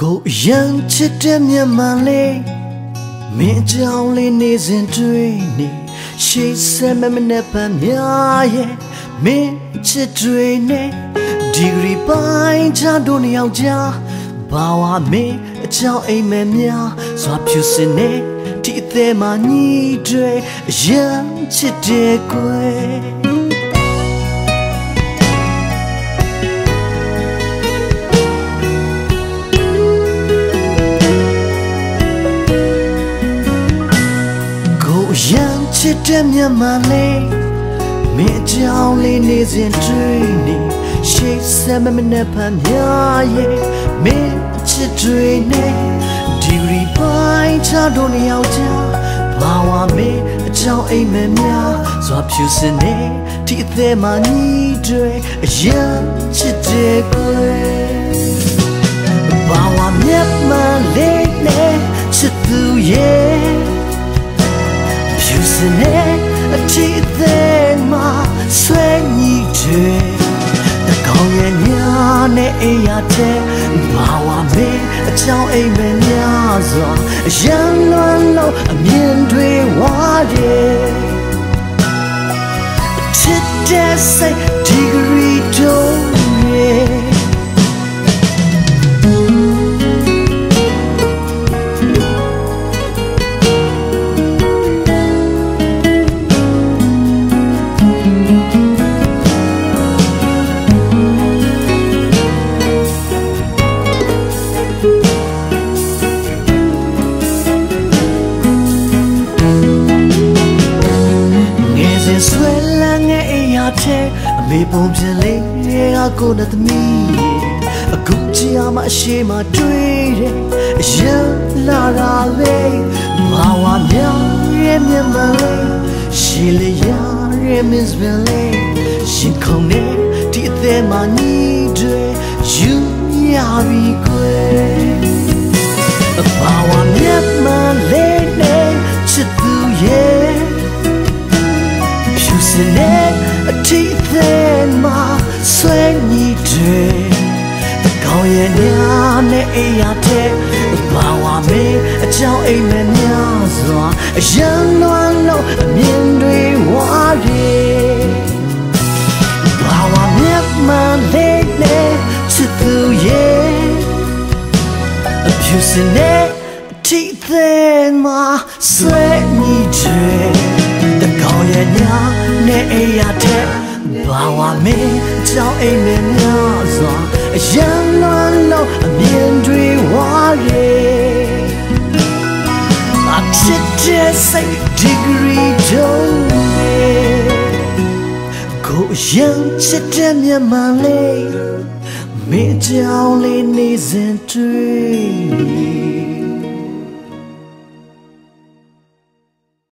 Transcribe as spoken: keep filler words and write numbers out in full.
ကိုရမ်းချစ်တဲ့မြတ်မှန်လေးမင်းကြောင့်လေးနေစဉ်တွေ့နေရှေ့ဆက်မမနဲ့ပန်းများရဲ့မင်းချစ်တွေနဲ့ဒီဂရီပိုင်းချတို့နှစ်ယောက်ကြားဘာဝမင်းအချောင်းအိမ်မက်များစွာဖြူစင်နေဒီအသေးမှညီတွေရမ်းချစ်တဲ့ကွယ်ရမ်းချစ်တဲ့မြတ်မှန်လေးမင်းအကြောင်းလေးနေစဉ်တွေ့နေရှေ့ဆက်မမနဲ့ဖန်များရဲ့မင်းချစ်တွေနဲ့ဒီရီပိုင်းချတို့နှစ်ယောက်ကြားဘာဝမင်းအကြောင်းအိမ်မက်များစွာဖြူစင်နေဒီအသေးမှညီတွေအရမ်းချစ်တဲ့ကွယ်ဘာဝမြတ်မှန်လေးနဲ့ချစ်သူရဲ့ဖြူစင်နေအထီးသေးမှာဆွဲညီတွေတကောင်းရဲ့ညာနဲ့အိမ်ရတဲ့ဘာဝမေးအချောင်းအိမ်မက်များစွာရမ်းလွမ်းလို့အမြင်တွေဝါတယ်ချစ်တဲ့စိတ်ဒီဂရီတို့ရဲ့ဆွဲလန်းငယ်အိမ်ရတဲ့အမေပုံပြင်လေးအကိုနဲ့သမီးအခုကြည့်ရမှအရှိမတွေ့တဲ့အရန်လာလာလေးဘာဝမြောင်ရဲ့မြတ်မလေးရှီလျာရဲ့မစ်ဘယ်လေးရှင်ခုံနေဒီအသေးမှညီတွေယူရပြီကွယ်ဘာဝမြတ်မလေးနဲ့ချစ်သူရဲ့စနေအထီးသေးမှာဆွဲညီတွေတကောင်းရဲ့ညာနဲ့အိမ်ရတဲ့ဘာဝမေးအချောင်းအိမ်မက်များစွာရမ်းလွမ်းလို့အမြင်တွေဝါတယ်ဘာဝမြတ်မှန်လေးနဲ့ချစ်သူရဲ့အဖြူစနေအထီးသေးမှာဆွဲညီတွေတကောင်းရဲ့ညာနဲ့အိမ်ရတဲ့ဘာဝမင်းကြောင့်အိမ်မက်များစွာရမ်းလွမ်းလို့အမြင်တွေဝါရဲ့အချစ်တဲ့စိတ်ဒီဂရီတို့ရဲ့ကိုရမ်းချစ်တဲ့မြတ်မှန်လေးမင်းကြောင့်လေးနေစဉ်တွေ့